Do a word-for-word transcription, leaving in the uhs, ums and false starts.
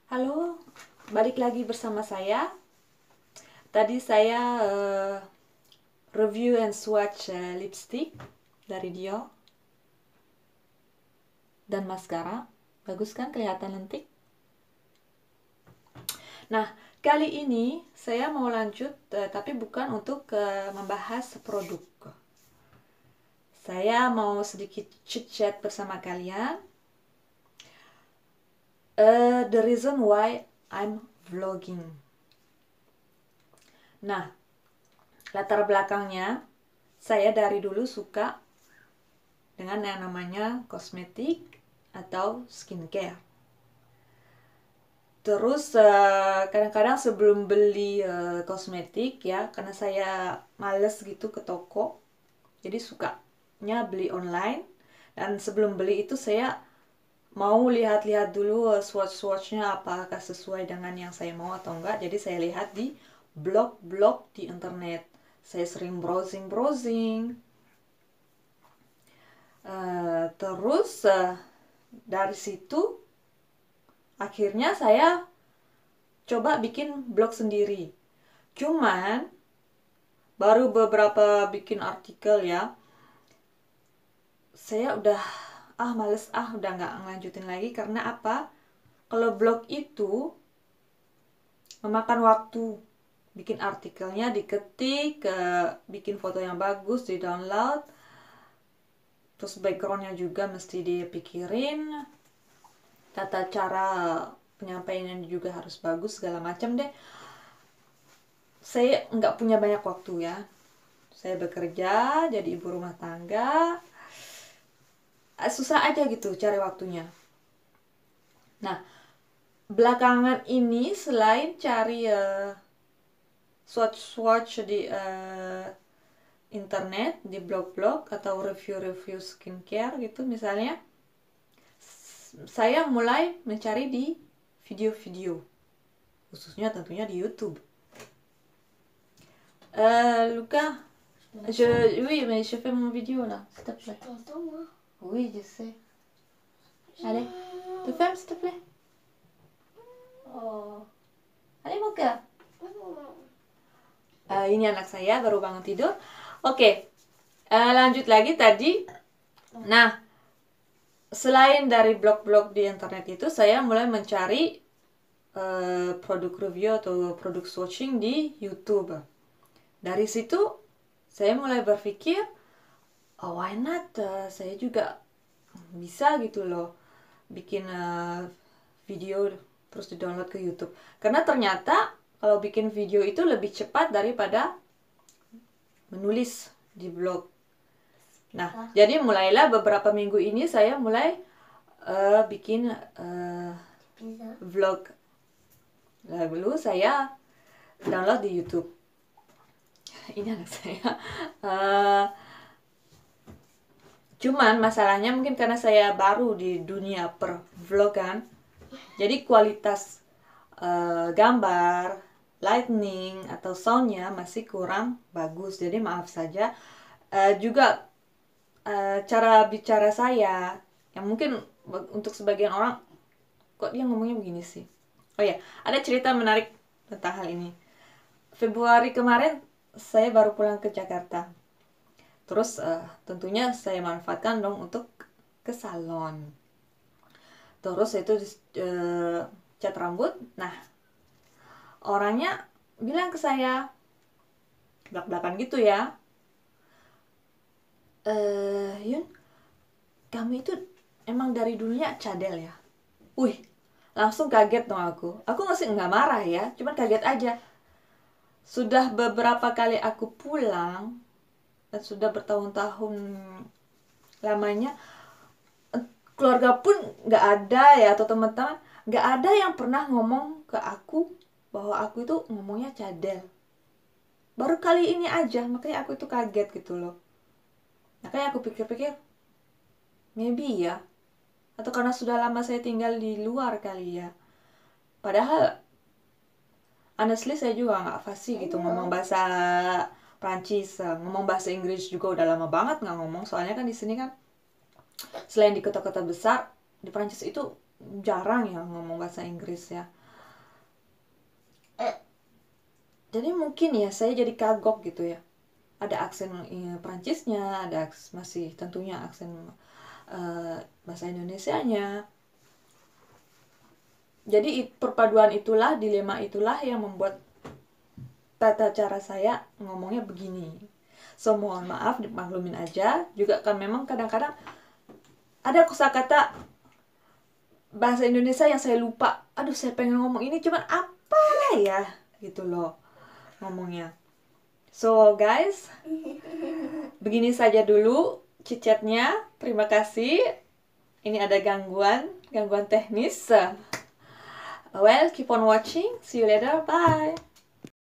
Halo, balik lagi bersama saya. Tadi saya uh, review and swatch uh, lipstick dari Dior dan maskara. Bagus kan, kelihatan lentik. Nah, kali ini saya mau lanjut, uh, tapi bukan untuk uh, membahas produk. Saya mau sedikit chit-chat bersama kalian. Uh, the reason why I'm vlogging. Nah, latar belakangnya, saya dari dulu suka dengan yang namanya kosmetik atau skincare. Terus kadang-kadang uh, sebelum beli uh, kosmetik ya, karena saya males gitu ke toko, jadi sukanya beli online. Dan sebelum beli itu saya mau lihat-lihat dulu uh, swatch-swatchnya apakah sesuai dengan yang saya mau atau enggak. Jadi saya lihat di blog-blog di internet. Saya sering browsing-browsing. Uh, terus uh, dari situ akhirnya saya coba bikin blog sendiri. Cuman baru beberapa bikin artikel ya, saya udah ah males ah udah nggak ngelanjutin lagi. Karena apa? Kalau blog itu memakan waktu. Bikin artikelnya diketik, uh, bikin foto yang bagus, di download, terus backgroundnya juga mesti dipikirin, tata cara penyampaiannya juga harus bagus, segala macam deh. Saya nggak punya banyak waktu ya. Saya bekerja jadi ibu rumah tangga, susah aja gitu cari waktunya. Nah, belakangan ini selain cari uh, swatch-swatch di uh, internet, di blog-blog atau review-review skincare gitu misalnya, saya mulai mencari di video-video, khususnya tentunya di YouTube. Euh, Lucas, je, oui, mais je fais mon vidéo là, s'il te plaît. Je t'entends, moi. Oui, je sais. Allez, tu fermes s'il te plaît. Oh, allez mon cœur. Uh, ini anak saya baru bangun tidur. Oke, okay. uh, lanjut lagi tadi. Nah, selain dari blog-blog di internet itu, saya mulai mencari uh, produk review atau produk swatching di YouTube. Dari situ saya mulai berpikir, oh why not, uh, saya juga bisa gitu loh bikin uh, video terus di-download ke YouTube. Karena ternyata kalau bikin video itu lebih cepat daripada menulis di blog. Nah, ah. jadi mulailah beberapa minggu ini saya mulai uh, bikin uh, vlog. Lalu saya download di YouTube. Ini anak saya. Uh, cuman masalahnya mungkin karena saya baru di dunia per-vlogan, jadi kualitas uh, gambar, lightning atau soundnya masih kurang bagus. Jadi maaf saja. Uh, juga uh, cara bicara saya yang mungkin untuk sebagian orang, kok dia ngomongnya begini sih. Oh ya, ada cerita menarik tentang hal ini. Februari kemarin saya baru pulang ke Jakarta. Terus uh, tentunya saya manfaatkan dong untuk ke salon. Terus itu uh, cat rambut. Nah, orangnya bilang ke saya belak-belakan gitu ya, eh Yun, kamu itu emang dari dulunya cadel ya? Wih, langsung kaget dong aku. Aku nggak nggak marah ya, cuman kaget aja. Sudah beberapa kali aku pulang dan sudah bertahun-tahun lamanya, keluarga pun nggak ada ya, atau teman-teman nggak ada yang pernah ngomong ke aku bahwa aku itu ngomongnya cadel. Baru kali ini aja, makanya aku itu kaget gitu loh. Makanya aku pikir-pikir, maybe ya, atau karena sudah lama saya tinggal di luar kali ya. Padahal honestly saya juga nggak fasih gitu ngomong bahasa Prancis, ngomong bahasa Inggris juga udah lama banget nggak ngomong. Soalnya kan di sini kan selain di kota-kota besar, di Prancis itu jarang ya ngomong bahasa Inggris ya. Jadi mungkin ya saya jadi kagok gitu ya. Ada aksen eh, Prancisnya, ada aks- masih tentunya aksen uh, bahasa Indonesianya. Jadi perpaduan itulah, dilema itulah yang membuat tata cara saya ngomongnya begini. So mohon maaf, dimaklumin aja. Juga kan memang kadang-kadang ada kosakata bahasa Indonesia yang saya lupa. Aduh, saya pengen ngomong ini cuman apa ya gitu loh ngomongnya. So guys, begini saja dulu chit-chatnya. Terima kasih. Ini ada gangguan, gangguan teknis. Well, keep on watching. See you later. Bye.